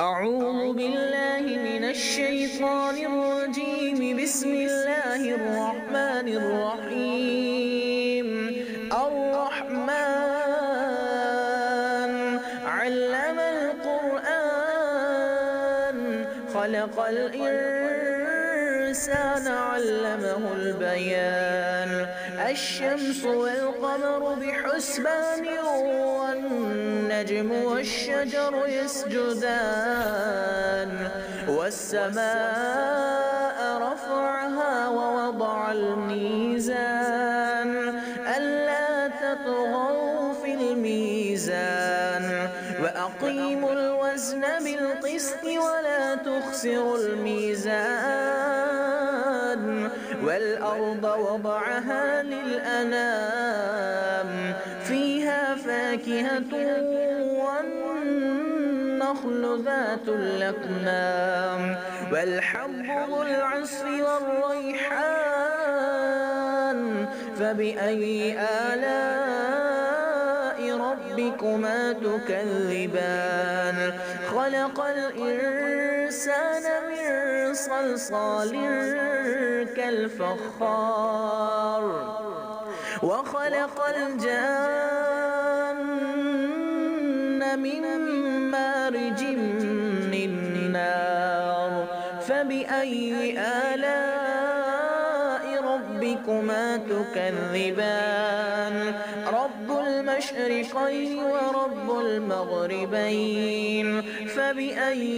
أعوذ بالله من الشيطان الرجيم. بسم الله الرحمن الرحيم. الرحمن علم القرآن خلق الإنسان علمه البيان. الشمس والقمر بحسبان والنجم والشجر يسجدان. والسماء رفعها ووضع الميزان ألا تطغوا في الميزان وأقيموا الوزن بالقسط ولا تخسروا الميزان. والأرض وضعها للأنام فيها فاكهة والنخل ذات الأكمام والحب ذو العصف والريحان. فبأي آلاء ربكما تكذبان؟ خلق الإنسان من صلصال كالفخار وخلق الجان من مارج من نار. فبأي آلاء ربكما تكذبان؟ رب المشرقين ورب المغربين. فبأي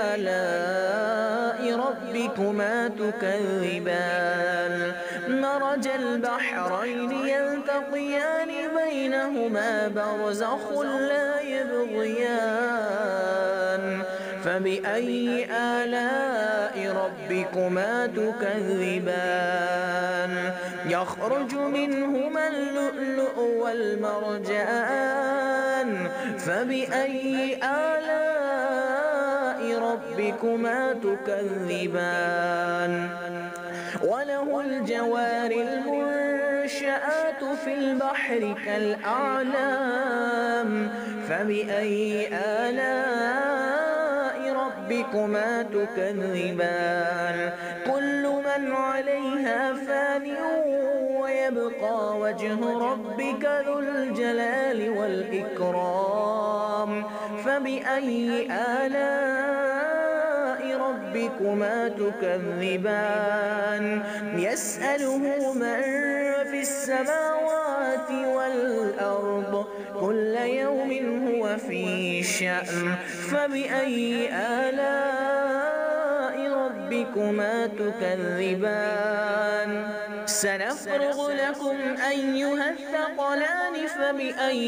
آلاء ربكما تكذبان؟ مرج البحرين يلتقيان بينهما برزخ لا يبغيان. فبأي آلاء ربكما تكذبان؟ يخرج منهما اللؤلؤ والمرجان. فبأي آلاء ربكما تكذبان؟ وله الجوار المنشآت في البحر كالأعلام. فبأي آلاء ربكما تكذبان؟ كل من عليها فان ويبقى وجه ربك ذو الجلال والإكرام. فبأي آلاء ربكما تكذبان؟ يسأله من في السماوات والأرض كل يوم هو في شأن. فبأي آلاء ربكما تكذبان؟ سنفرغ لكم أيها الثقلان. فبأي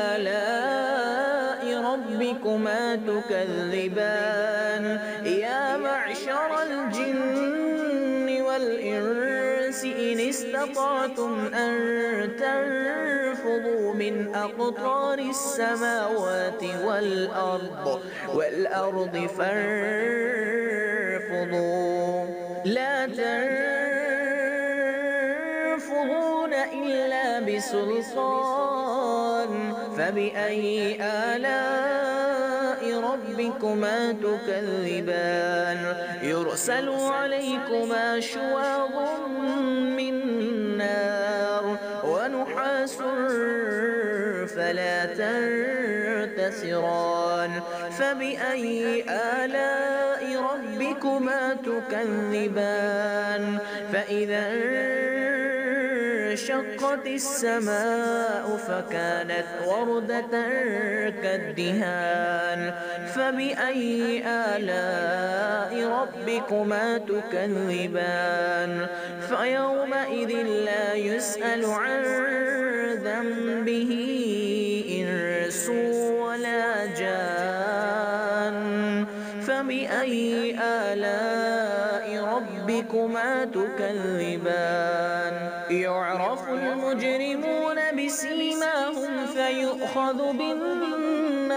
آلاء ربكما تكذبان؟ يا معشر الجن والإنس إن استطعتم أن تنفذوا من أقطار السماوات والأرض فانفذوا لا تنفذون إلا بسلطان. فبأي آلاء ربكما تكذبان؟ يرسل عليكما شواظ من نار ونحاس فلا تنتصران. فبأي آلاء ربكما تكذبان؟ فإذا انشقت السماء فكانت وردة كالدهان. فبأي آلاء ربكما تكذبان؟ فيومئذ لا يسأل عن ذنبه إنس ولا جان. فبأي آلاء ربكما تكذبان؟ يعرف المجرمون بسيماهم فيؤخذ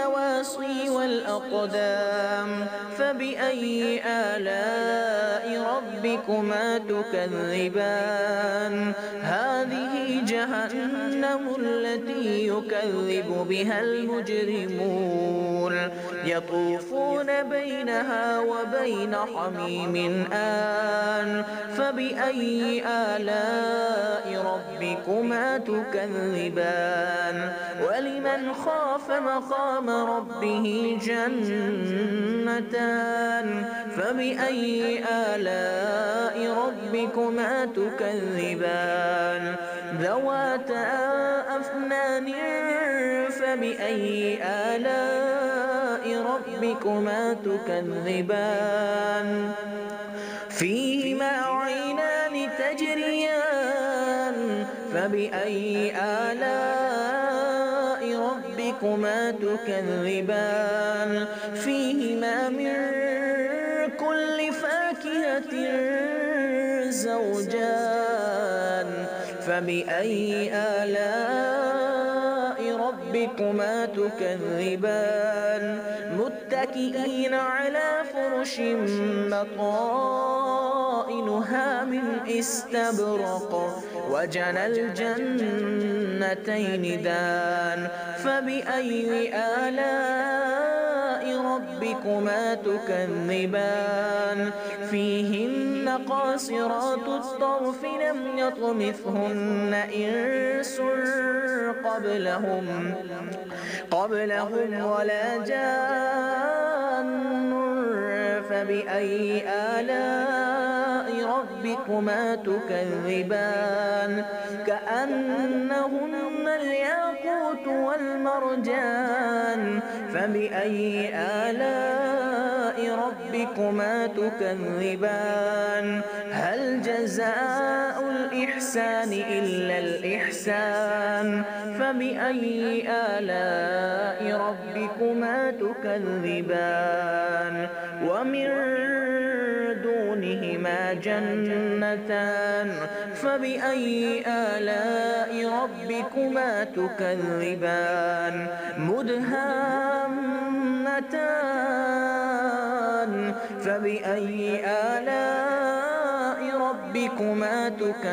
بالنواصي والأقدام. فبأي آلاء ربكما تكذبان هذه جهنم التي يكذب بها المجرمون يطوفون بينها وبين حميم آن فبأي آلاء ربكما تكذبان ولمن خاف مقام ربه جنتان فبأي آلاء ربكما تكذبان ذواتا أفنان فبأي آلاء ربكما تكذبان فيهما عينان تجريان فبأي آلاء ربكما تكذبان فيهما من كل فاكهة زوجان فبأي آلاء ربكما تكذبان متكئين على فرش بطائنها من استبرق وجنى الجنتين دان فبأي آلاء ربكما تكذبان فيهن قاصرات الطرف لم يطمثهن إنس قبلهم ولا جان فبأي آلاء ربكما تكذبان كأنهن الياقوت والمرجان فبأي آلاء ربكما تكذبان هل جزاء الإحسان إلا الإحسان فبأي آلاء ربكما تكذبان ومن دونهما جنتان فبأي آلاء ربكما تكذبان مدهامتان فبأي آلاء ربكما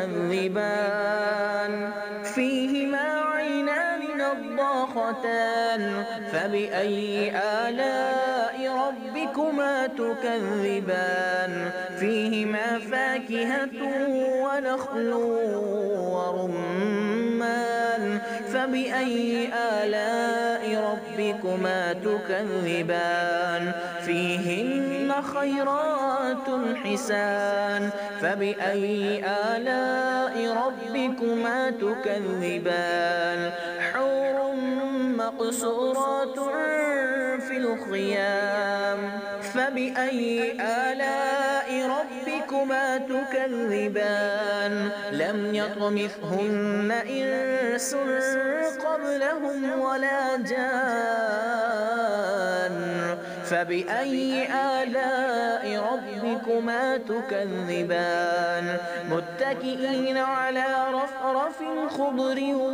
تكذبان فيهما عينان نضاختان فبأي آلاء ربكما تكذبان فيهما فاكهة ونخل ورمان فبأي آلاء ربكما تكذبان فيهن خيرات حسان فبأي آلاء ربكما تكذبان حور مقصورات في الخيام فبأي آلاء ربكما تكذبان لم يطمثهن إنس قبلهم ولا جان فبأي آلاء ربكما تكذبان متكئين على رفرف خضر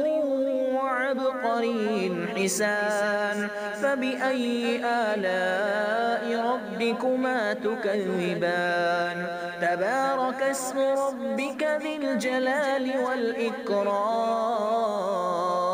وعبقري حسان فبأي آلاء ربكما تكذبان تبارك اسم ربك ذي الجلال والإكرام